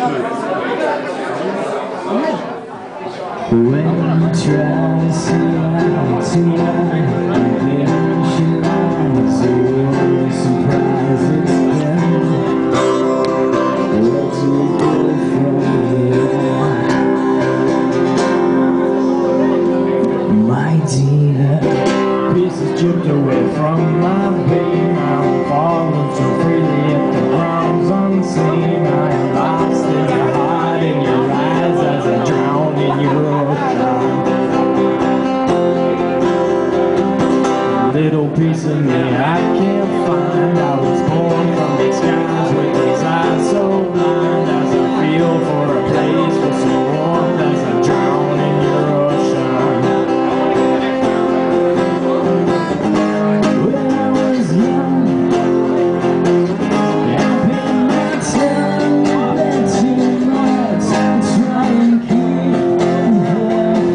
When you try to see how tonight, then she lies. You're surprised it's them. Where do you go from here, my dear? Pieces chipped away from my pain. I'm falling so freely at the arms unseen. I am lost in your heart, in your eyes, as I drown in your little piece of me I can't find. I was born from these skies with these eyes so blind, as I feel for a place for some warmth as I drown in your ocean. When I was young, I bit my tongue a bit too much. I'm trying to keep her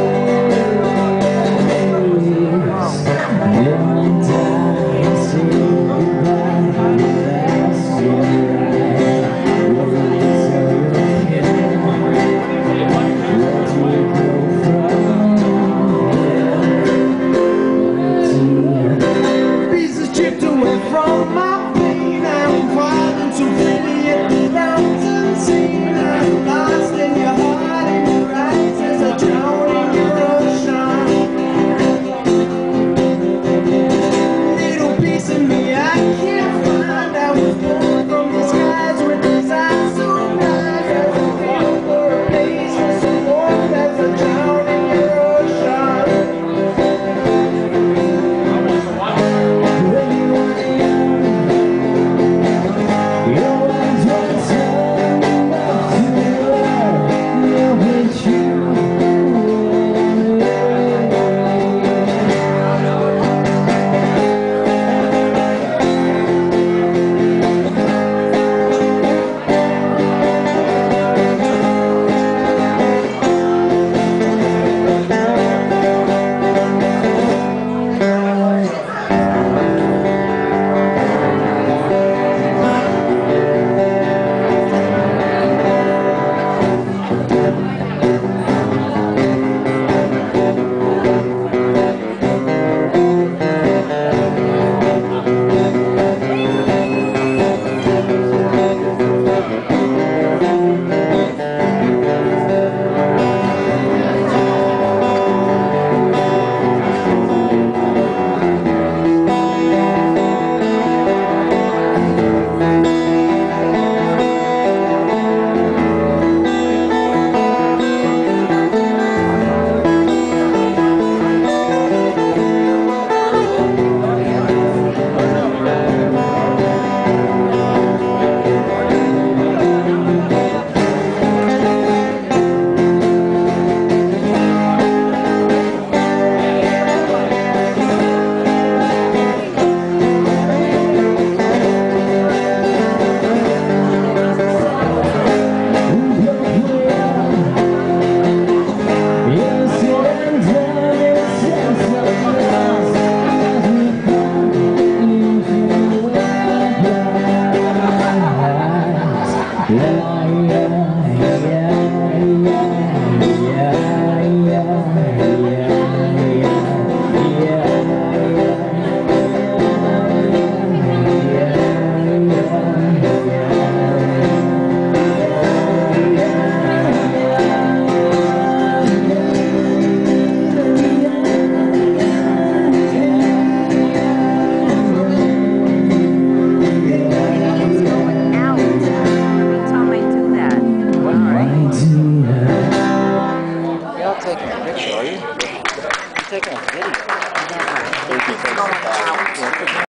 face. When you die, say goodbye. That's your right. Worries are okay. Where do you go from here? Pieces chipped away from my pain. I'm falling so freely at the grounds unseen. I'm lost in your heart and your eyes as I drown in your ocean. Little piece of me I can't find. I was born from the skies with these eyes so blind, as I feel for a place for some warmth as I drown in your ocean. When you were young, your eyes were turned up to love. You're with you. Taking a picture, are you? I'm taking a video.